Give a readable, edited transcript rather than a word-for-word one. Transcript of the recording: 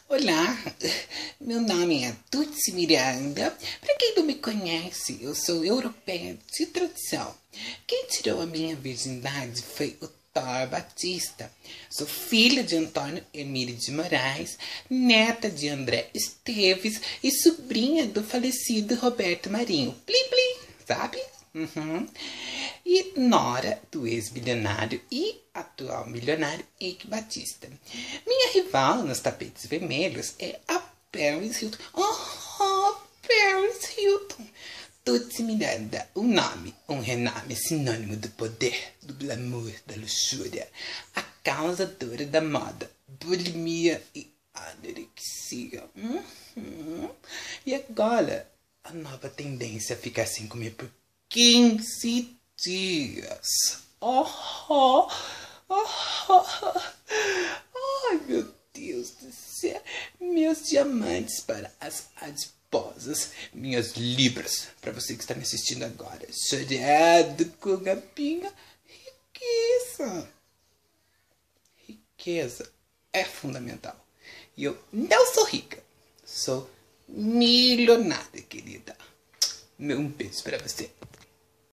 Olá, meu nome é Tutsi Miranda. Para quem não me conhece, eu sou europeia de tradição. Quem tirou a minha virgindade foi o Thor Batista. Sou filha de Antônio Emílio de Moraes, neta de André Esteves e sobrinha do falecido Roberto Marinho. Plim, plim, sabe? E nora do ex-bilionário e atual milionário Eike Batista. Minha rival nos tapetes vermelhos é a Paris Hilton. Oh, Paris Hilton! Tutsi Miranda, um nome, um renome sinônimo do poder, do glamour, da luxúria, a causadora da moda, bulimia e anorexia. E agora, a nova tendência é ficar sem comer por 15 dias. Ai, meu Deus do céu. Meus diamantes para as adiposas. Minhas libras para você que está me assistindo agora. Chorado com gapinha. Riqueza. Riqueza é fundamental. E eu não sou rica. Sou milionária, querida. Um beijo para você.